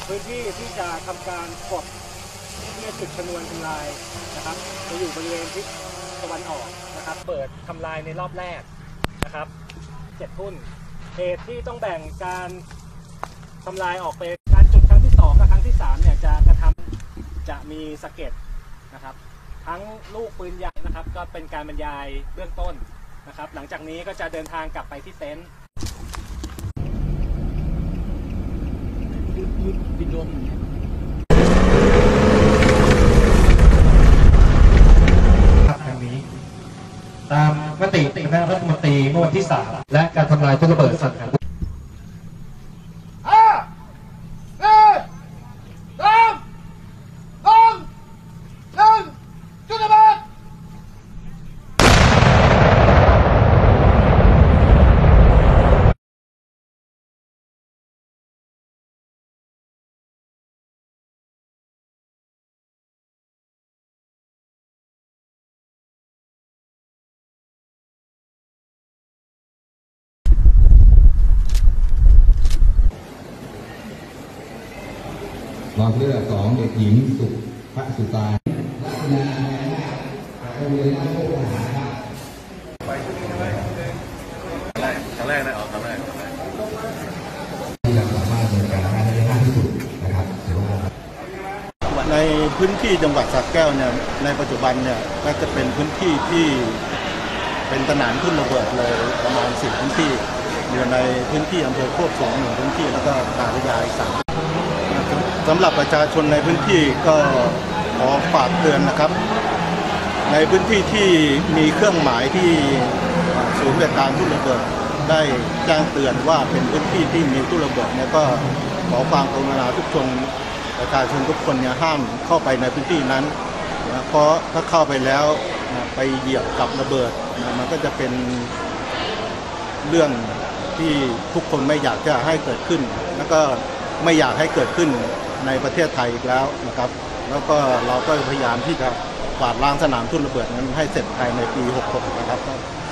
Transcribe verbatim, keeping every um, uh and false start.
พื้นที่ที่จะทำการกดเพื่อจุดชนวนทำลายนะครับจะอยู่บริเวณทิศตะวันออกนะครับเปิดทำลายในรอบแรกนะครับเจ็ดทุ่นเหตุที่ต้องแบ่งการทำลายออกเป็นการจุดครั้งที่สองกับครั้งที่สามเนี่ยจะกระทำจะมีสะเก็ดนะครับทั้งลูกปืนใหญ่นะครับก็เป็นการบรรยายเบื้องต้นนะครับหลังจากนี้ก็จะเดินทางกลับไปที่เต็นท์บินโดรนครับทางนี้ตามมติคณะรัฐมนตรีเมื่อวันที่สามและการทำลายตู้ระเบิดสังหารรอบเลือกสองเด็กหญิงสุภสุตาไปชุดนี้ใช่ไหมครั้งแรกนะอ๋อครั้งแรกที่เราสามารถดำเนินการได้ได้มากที่สุดนะครับในพื้นที่จังหวัดสระแก้วเนี่ยในปัจจุบันเนี่ยก็จะเป็นพื้นที่ที่เป็นสนามทุ่นระเบิดเลยประมาณสิบพื้นที่อยู่ในพื้นที่อำเภอโคกสูงหนึ่งพื้นที่แล้วก็ตาพระยาอีกสามสำหรับประชาชนในพื้นที่ก็ขอฝากเตือนนะครับในพื้นที่ที่มีเครื่องหมายที่ศูนย์บริการทุ่นระเบิดได้แจ้งเตือนว่าเป็นพื้นที่ที่มีทุ่นระเบิดเนี่ยก็ขอความกรุณาทุกชนประชาชนทุกคนเนี่ยห้ามเข้าไปในพื้นที่นั้นนะเพราะถ้าเข้าไปแล้วนะไปเหยียบกับระเบิดนะมันก็จะเป็นเรื่องที่ทุกคนไม่อยากจะให้เกิดขึ้นแล้วก็ไม่อยากให้เกิดขึ้นในประเทศไทยอีกแล้วนะครับแล้วก็เราก็พยายามที่จะกวาดล้างสนามทุ่นระเบิดนั้นให้เสร็จภายในปีหกหกนะครับ